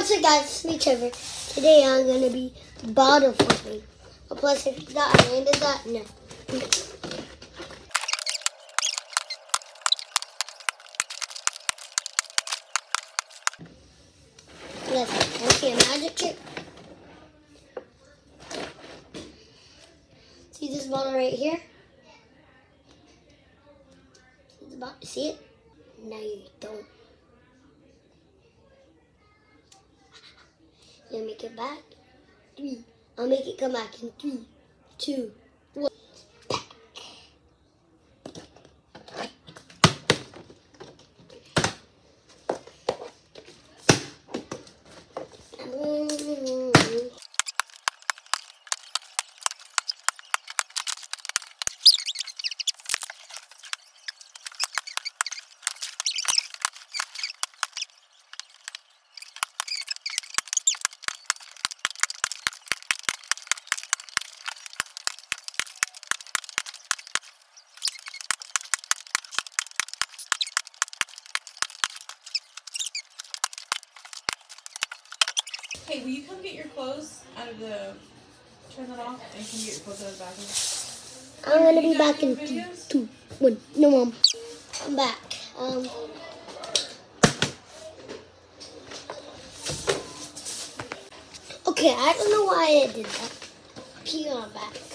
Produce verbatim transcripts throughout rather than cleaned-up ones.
What's up, guys? It's me, Trevor. Today I'm gonna be bottle flipping. Oh, plus, if you thought I landed that, no. Let's let's see a magic trick. See this bottle right here? See the bottle? See it? No, you don't. You make it back. Three. I'll make it come back in three, two, one. Hey, will you come get your clothes out of the, turn that off, and come get your clothes out of the bathroom? I'm gonna be back in three, two, one. No, Mom. I'm back. Um. Okay, I don't know why I did that. Pee on my back.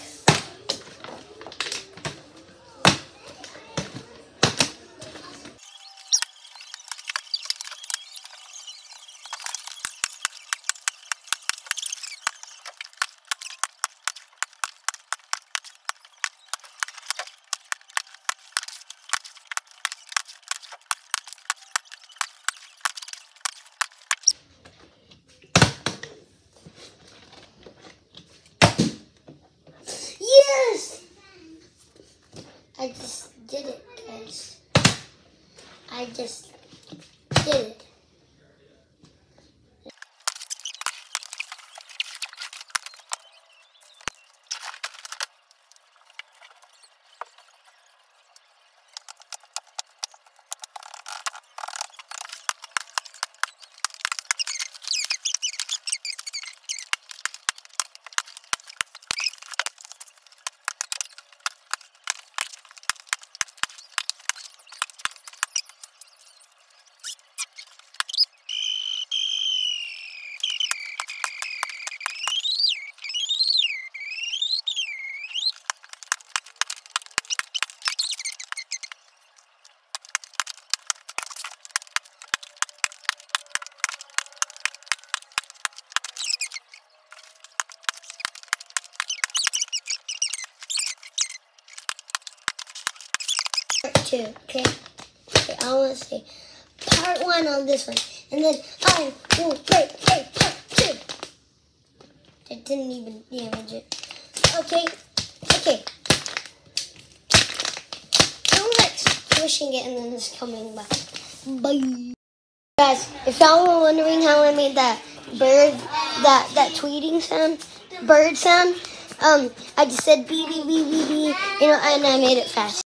Yes! I just did it, guys. I just did it. Part two, okay? Okay, I want to say part one on this one, and then I will play a part two. That didn't even damage it. Okay, okay. Don't like squishing it and then it's coming back. Bye. Guys, if y'all were wondering how I made that bird, that, that tweeting sound, bird sound, um, I just said bee bee bee bee bee, you know, and I made it fast.